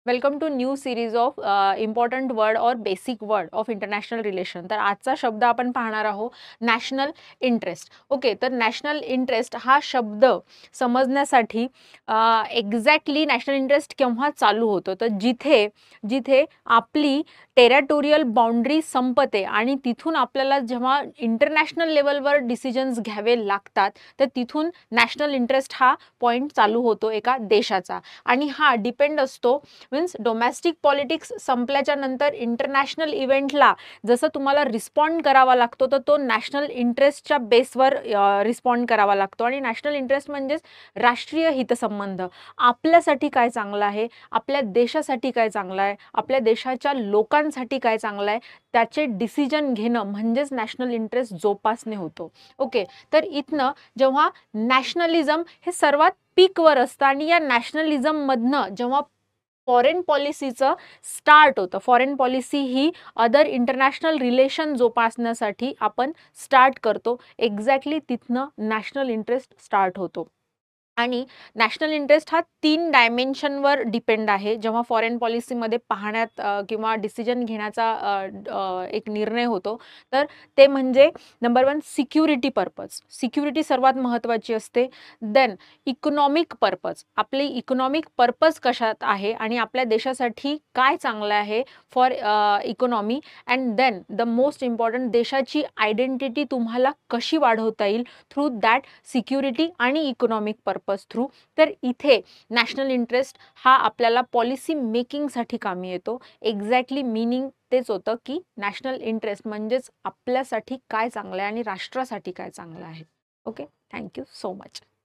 Welcome to new series of important word और basic word of international relation. तर आजचा शब्द आपण पाहणार आहोत नॅशनल इंटरेस्ट. ओके, तर नॅशनल इंटरेस्ट हा शब्द समजण्यासाठी एक्झॅक्टली नॅशनल इंटरेस्ट केव्हा चालू होतो, तर जिथे जिथे आपली टेरिटोरियल बाउंड्री संपते आणि तिथून आपल्याला जेव्हा इंटरनॅशनल लेवलवर डिसिजन्स घ्यावे लागतात, तर तिथून नॅशनल इंटरेस्ट हा पॉईंट चालू होतो एका देशाचा. आणि हा डिपेंड असतो मीन्स डोमेस्टिक पॉलिटिक्स संपल्याच्या नंतर इंटरनॅशनल इव्हेंटला जसं तुम्हाला रिस्पॉन्ड करावा लागतो, तर तो नॅशनल इंटरेस्टच्या बेसवर रिस्पॉन्ड करावा लागतो. आणि नॅशनल इंटरेस्ट म्हणजेच राष्ट्रीय हितसंबंध. आपल्यासाठी काय चांगलं आहे, आपल्या देशासाठी काय चांगलं आहे, आपल्या देशाच्या लोकांसाठी काय चांगलं आहे, त्याचे डिसिजन घेणं म्हणजेच नॅशनल इंटरेस्ट जोपासणे होतो. ओके, तर इथनं जेव्हा नॅशनलिझम हे सर्वात पीकवर असतं आणि या नॅशनलिझममधनं जेव्हा फॉरेन पॉलिसीचं स्टार्ट होतं, फॉरेन पॉलिसी ही अदर इंटरनॅशनल रिलेशन जोपासण्यासाठी आपण स्टार्ट करतो, एक्झॅक्टली तिथनं नॅशनल इंटरेस्ट स्टार्ट होतो. आणि नॅशनल इंटरेस्ट हा 3 डायमेन्शनवर डिपेंड आहे. जेव्हा फॉरेन पॉलिसीमध्ये पाहण्यात किंवा डिसिजन घेण्याचा एक निर्णय होतो, तर ते म्हणजे नंबर 1 सिक्युरिटी पर्पज. सिक्युरिटी सर्वात महत्त्वाची असते. Then economic purpose. आपली इकॉनॉमिक पर्पज कशात आहे आणि आपल्या देशासाठी काय चांगलं आहे for economy. And then the most important, देशाची आयडेंटिटी तुम्हाला कशी वाढवता येईल थ्रू दॅट सिक्युरिटी आणि इकॉनॉमिक पर्पज थ्रू. तर इथे नॅशनल इंटरेस्ट हा आपल्याला पॉलिसी मेकिंगसाठी कामी येतो. एक्झॅक्टली मीनिंग तेच होतं की नॅशनल इंटरेस्ट म्हणजेच आपल्यासाठी काय चांगलं आहे आणि राष्ट्रासाठी काय चांगलं आहे. Okay, thank you so much.